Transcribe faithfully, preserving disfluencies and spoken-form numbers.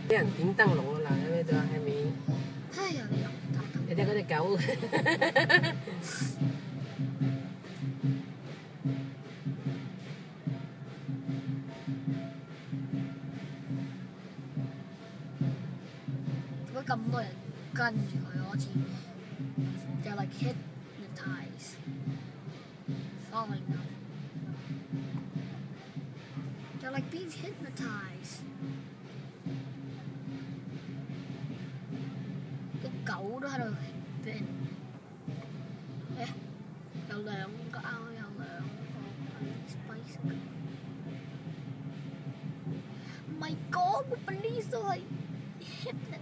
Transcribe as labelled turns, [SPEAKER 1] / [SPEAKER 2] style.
[SPEAKER 1] 俾人點燈籠啊！嗱，喺呢度喺面。
[SPEAKER 2] 哎呀，你又唔得。
[SPEAKER 1] 你睇嗰隻狗。
[SPEAKER 2] 點解咁多人跟住佢？好似就 like hypnotized, following them. They're like being hypnotized. 啲狗都喺度俾人，誒有兩個啊，有兩個 police bicycle。唔係講個 police 都係 hypnotized。